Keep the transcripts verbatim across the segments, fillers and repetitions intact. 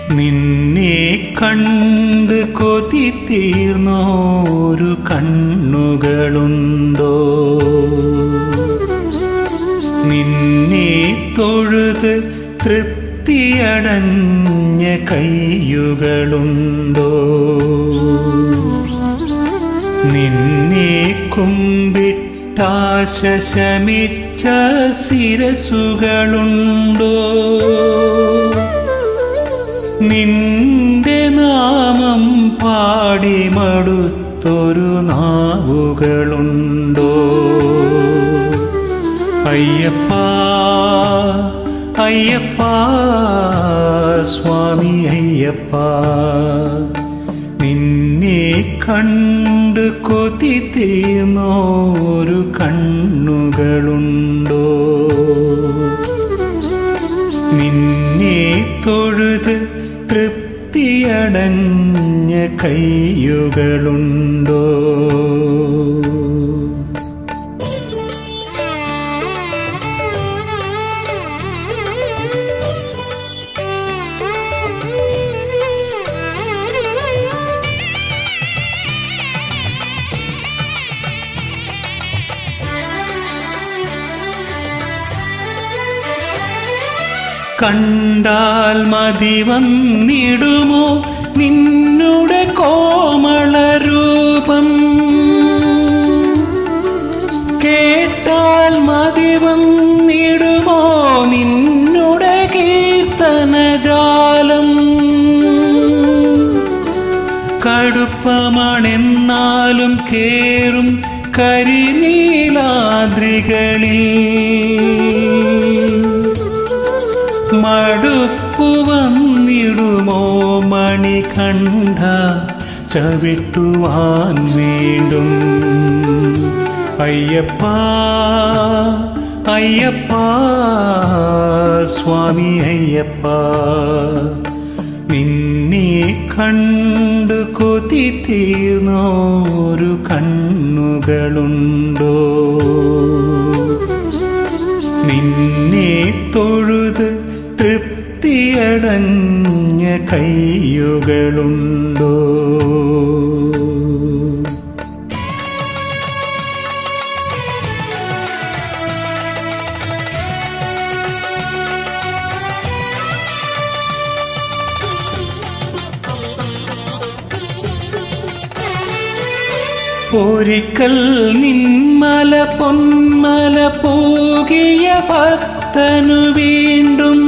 നിന്നെ കണ്ട് കൊതി തീർന്നോരു കണ്ണുകളുണ്ടോ? നിന്നെ തൊഴുത് തൃപ്തിയടഞ്ഞ കൈയുകളുണ്ടോ? നിന്നെ കുമ്പിട്ടാശ ശമിച്ച ശിരസുകളുണ്ടോ? നിന്റെ നാമം പാടി മടുത്തൊരു നാവുകളുണ്ടോ? അയ്യപ്പ അയ്യപ്പ സ്വാമി അയ്യപ്പ, നിന്നെ കണ്ട് കൊതി തീർന്നോരു കണ്ണുകളുണ്ടോ? നിന്നെ തൊഴുത് തൃപ്തിയടഞ്ഞ കൈയുകളുണ്ടോ? കണ്ടാൽ മതി വന്നിടുമോ നിന്നുടെ കോമളരൂപം? കേട്ടാൽ മതി വന്നിടുമോ നിന്നുടെ കീർത്തനജാലം? കടുപ്പമണെന്നാലും കേറും കരിനീലാദ്രികളിൽ മടുപ്പു വന്നിടുമോ മണികണ്ഠ ചവിട്ടുവാൻ വീണ്ടും? അയ്യപ്പ അയ്യപ്പ സ്വാമി അയ്യപ്പ, നിന്നെ കണ്ട് കൊതി തീർന്നോരു കണ്ണുകളുണ്ടോ? നിന്നെ തൊഴുത് തൃപ്തിയടഞ്ഞ കൈയുകളുണ്ടോ? ഒരിക്കൽ നിന്മല പൊന്മല പോകിയ ഭക്തനു വീണ്ടും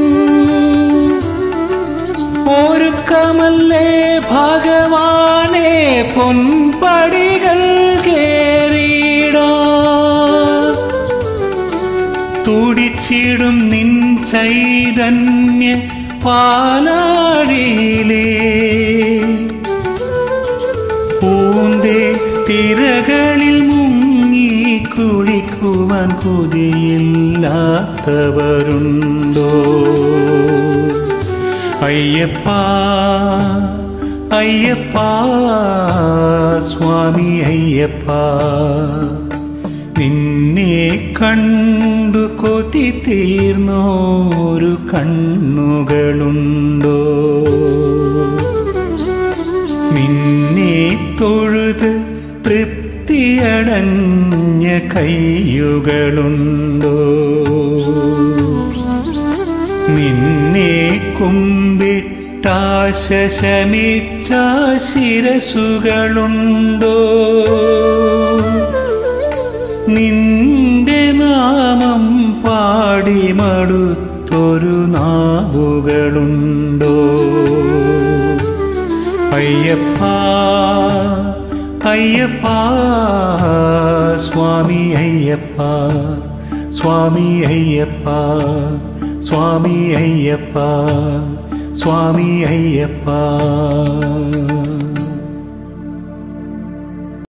ഒരുക്കമല്ലേ ഭഗവാനെ പൊൻപടികൾ കേറിടാൻ? തുടിച്ചിടും നിൻ ചൈതന്യ പാലാഴിയിലേ പൂന്തേ തിരകളിൽ മുങ്ങി കുളിക്കുവാൻ കൊതിയില്ലാത്തവരുണ്ടോ? അയ്യപ്പ അയ്യപ്പ സ്വാമി അയ്യപ്പ, നിന്നെ കണ്ടു കൊതി തീർന്നോരു കണ്ണുകളുണ്ടോ? നിന്നെ തൊഴുത് തൃപ്തിയടഞ്ഞ കൈയുകളുണ്ടോ? നിന്നെ കുമ്പിട്ടാശ ശമിച്ച ശിരസുകളുണ്ടോ? നിന്റെ നാമം പാടി മടുത്തൊരു നാവുകളുണ്ടോ? അയ്യപ്പ അയ്യപ്പ സ്വാമി അയ്യപ്പ, സ്വാമി അയ്യപ്പ സ്വാമി അയ്യപ്പ, സ്വാമി അയ്യപ്പ.